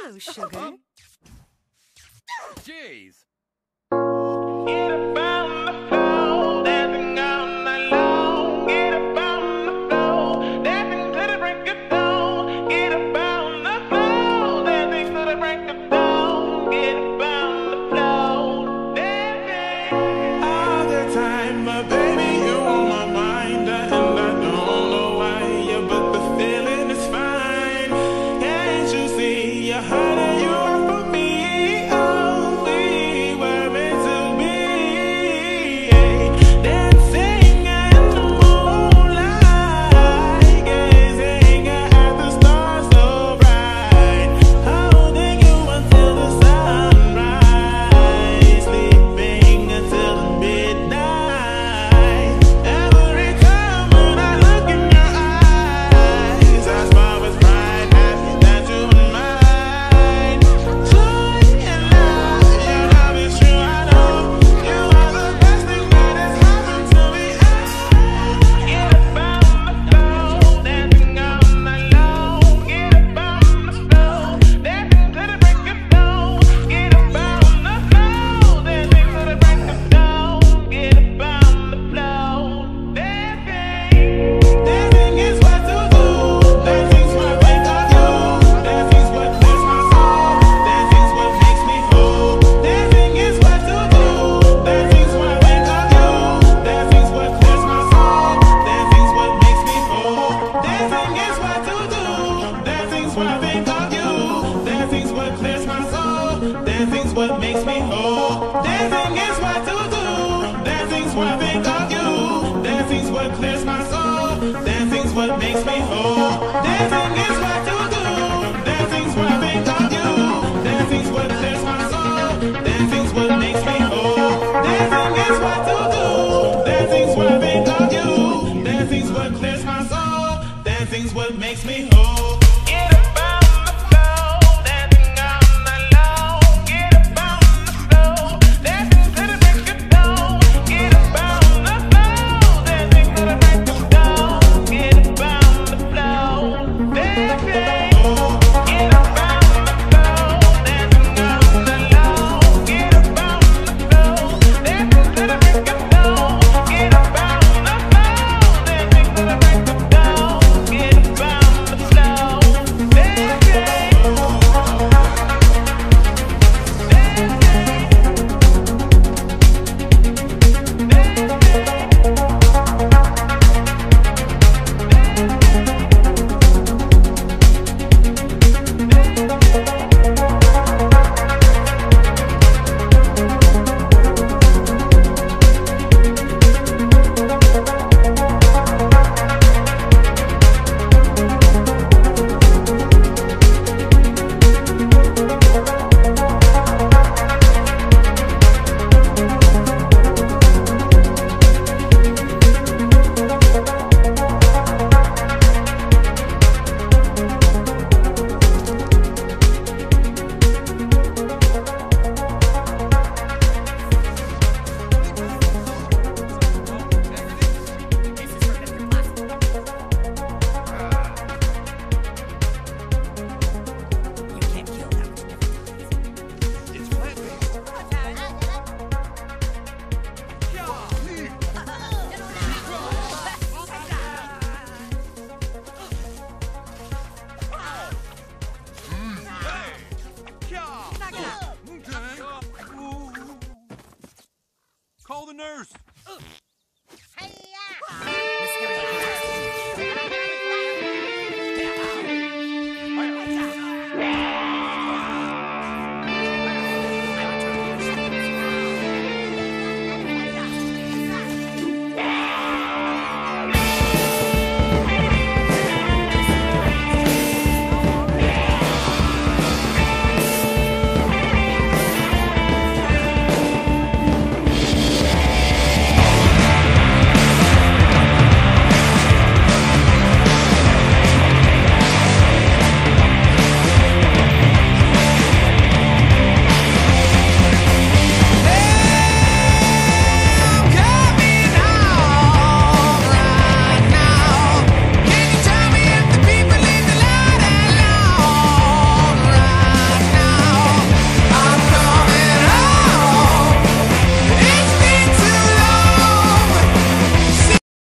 Hello, sugar. Jeez. Get up on the floor, dancing all night long. Get up on the floor, dancing to the break of dawn. Get up on the floor, dancing to the break of dawn. Get up on the floor, dancing all the time, my baby, you on my mind, and I don't know why, but the feeling is fine. Can't you see you're hurting you are for me? Oh, we were meant to be dancing in the moonlight, gazing at the stars so bright, holding you until the sunrise, sleeping until the midnight. Every time when I look in your eyes, I smile with pride, happy that you are mine. Joy and love, your love is true, I know. You are the best thing that has happened to me. Get up on the floor, dancing all night long. Get up on the floor, dancing to the break of dawn. Get up on the floor, dancing to the break of dawn. Get up on the floor, dancing. Dancing is what to do. Dancing's what I think of you. Dancing's what clears my soul. Dancing's what makes me whole. Dancing is what to do. Dancing's what I think of you. Dancing's what clears my soul. Dancing's what makes me whole. Dancing is what to do. Dancing's what I think of you. Dancing's what clears my soul. Dancing's what makes me whole. Dancing is what to do. Dancing's what I think of you. Dancing's what clears my soul. Dancing's what makes me whole. Dancing is what to do. Dancing's what I think of you. Dancing's what clears my soul. Dancing's what makes me whole. Dancing is what to do. Dancing's what I think of you. Dancing's what clears my soul. Dancing's what makes me whole. Get up on the floor, dancing all night long. Get up on the floor, dancing to the break of dawn. Get up on the floor, dancing to the break of dawn. Get up on the floor, dancing. Get up on the floor, dancing all night long. Get up on the floor, dancing to the break of dawn. Get up on the floor, dancing to the break of dawn. Get up on the floor, Call the nurse.